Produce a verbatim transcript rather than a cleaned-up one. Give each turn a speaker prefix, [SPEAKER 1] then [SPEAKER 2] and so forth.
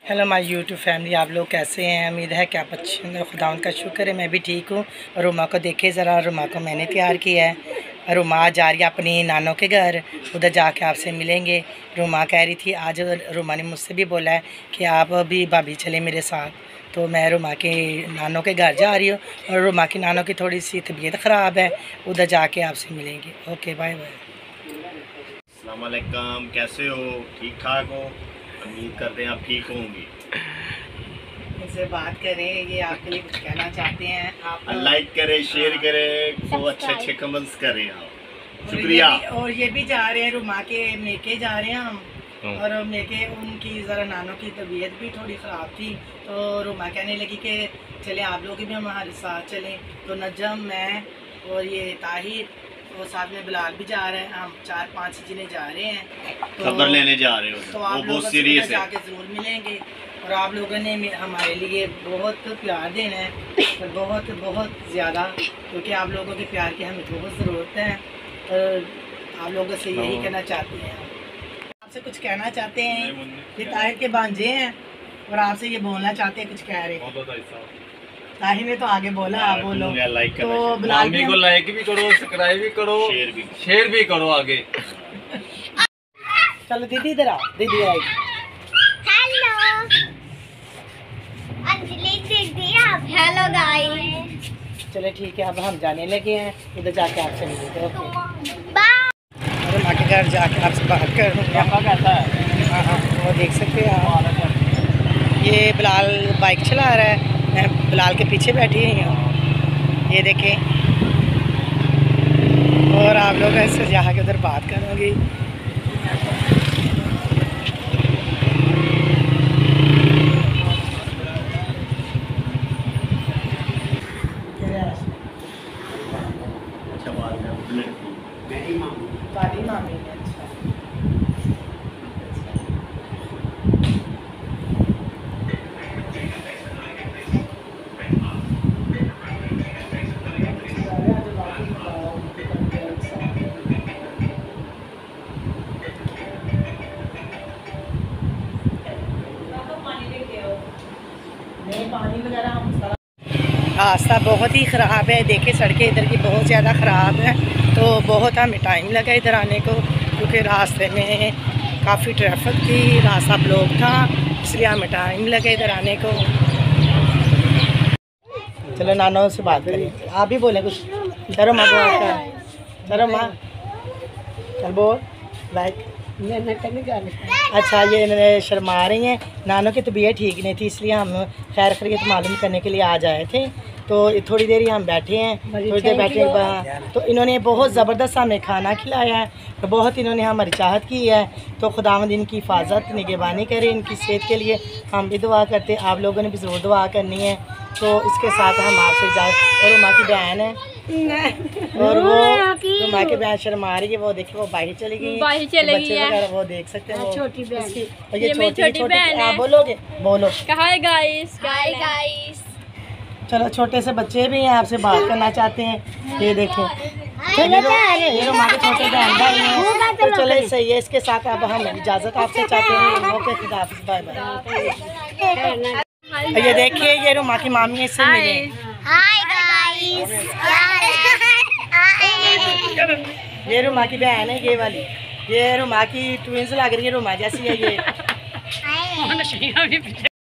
[SPEAKER 1] Hello my YouTube family, आप लोग कैसे हैं? उम्मीद है कि आप अच्छे होंगे। खुदावंद का शुक्र है, मैं भी ठीक हूँ। रुमा को देखे ज़रा, रुमा को मैंने तैयार किया है। रुमा जा रही है अपनी नानों के घर, उधर जाके आपसे मिलेंगे। रुमा कह रही थी, आज रुमा ने मुझसे भी बोला है कि आप भी भाभी चले मेरे साथ, तो मैं रुमा के नानों के घर जा रही हूँ। और रुमा की नानों की थोड़ी सी तबीयत ख़राब है, उधर जाके आपसे मिलेंगे। Okay, bye bye.
[SPEAKER 2] अस्सलाम वालेकुम, कैसे हो? ठीक ठाक हो? उम्मीद करते हैं आप ठीक होंगी।
[SPEAKER 1] इनसे बात करें, ये आपके लिए कुछ कहना चाहते हैं। आप
[SPEAKER 2] लाइक करें, शेयर करें, तो अच्छे अच्छे कमेंट्स करें आप। शुक्रिया।
[SPEAKER 1] और ये, और ये भी जा रहे हैं, रुमा के मेके जा रहे हैं हम। और मेके उनकी ज़रा नानों की तबीयत भी थोड़ी ख़राब थी, तो रुमा कहने लगी कि चले आप लोग भी हमारे साथ चलें। तो नजम, मैं और ये ताहिर और साथ में बिलाल भी जा रहे हैं। हम चार पांच जने जा रहे हैं, तो
[SPEAKER 2] खबर लेने जा रहे हो।
[SPEAKER 1] तो
[SPEAKER 2] वो
[SPEAKER 1] आप लोग
[SPEAKER 2] बहुत सीरियस है,
[SPEAKER 1] जाके ज़रूर मिलेंगे। और आप लोगों ने हमारे लिए बहुत प्यार देना है, और बहुत बहुत ज़्यादा, क्योंकि आप लोगों के प्यार की हमें बहुत ज़रूरत है। और आप लोगों से यही कहना चाहते हैं, आपसे कुछ कहना चाहते हैं। ये ताहिर के भांजे हैं और आपसे ये बोलना चाहते हैं, कुछ कह रहे हैं। ताहिर ने तो आगे बोला, आप बोलो। तो बिलाल
[SPEAKER 3] को लाइक भी करो, सब्सक्राइब भी करो,
[SPEAKER 2] शेयर भी
[SPEAKER 3] शेयर भी करो आगे।
[SPEAKER 1] चलो दीदी इधर आओ, दीदी आएगी।
[SPEAKER 4] हेलो अंजलि दीदी, आप हेलो गाइस।
[SPEAKER 1] चलो ठीक है, अब हम जाने लगे हैं, उधर जाके आपसे मिलेंगे। Okay
[SPEAKER 4] bye.
[SPEAKER 1] और माँ के घर जाके आपसे बात करूँगा। हाँ हाँ, वो देख सकते हैं आप। ये बिलाल बाइक चला रहा है, मैं बिलाल के पीछे बैठी हुई हूँ, ये देखें। और आप लोग इससे जाके उधर बात करूँगी। बारी मामी ने, अच्छा पानी वगैरह। रास्ता बहुत ही ख़राब है, देखिए सड़कें इधर की बहुत ज़्यादा ख़राब है, तो बहुत हमें टाइम लगा इधर आने को, क्योंकि रास्ते में काफ़ी ट्रैफिक थी, रास्ता ब्लॉक था, इसलिए हमें टाइम लगा इधर आने को। चलो नाना से बात करें, आप भी बोले कुछ। चलो माँ बोल, चलो माँ चल बोल। लाइक अच्छा, ये इन्हें शर्मा रही हैं, नानों की तबीयत ठीक नहीं थी, इसलिए हम खैर खैरियत मालूम करने के लिए आज आए थे। तो थोड़ी देर ही हम बैठे हैं, थोड़ी देर बैठे के बाद तो इन्होंने बहुत ज़बरदस्त हमें खाना खिलाया है, तो बहुत इन्होंने हमारी चाहत की है। तो खुदावंद इनकी हिफाजत निगहबानी करे, इनकी सेहत के लिए हम भी दुआ करते हैं, आप लोगों ने भी ज़रूर दुआ करनी है। तो इसके साथ हम आपसे इजाज़त। और माँ की बहन है, और वो तो माँ की बहन शर्मा रही है, वो देखिए वो बाहर चली गई,
[SPEAKER 5] बाहर चली गई
[SPEAKER 1] बच्चे वगैरह वो देख सकते हैं।
[SPEAKER 5] छोटी बहन,
[SPEAKER 1] और
[SPEAKER 5] ये मेरी छोटी बहन है।
[SPEAKER 1] बोलोगे, बोलो।
[SPEAKER 5] Hi guys,
[SPEAKER 4] hi guys.
[SPEAKER 1] चलो, छोटे से बच्चे भी हैं, आपसे बात करना चाहते हैं, ये देखें। ये माँ के छोटे बहन भाई हैं, तो चले सही है। इसके साथ अब हम इजाज़त आपसे चाहते हैं। ओके, खुदा हाफ़िज़, बाय बाय। ये देखिए, ये रुमा की मामी है, इससे मिले।
[SPEAKER 4] Hi guys.
[SPEAKER 1] ये रुमा की बहन है, ये वाली, ये रुमा की ट्विंस लग रही है, रुमा जैसी है ये।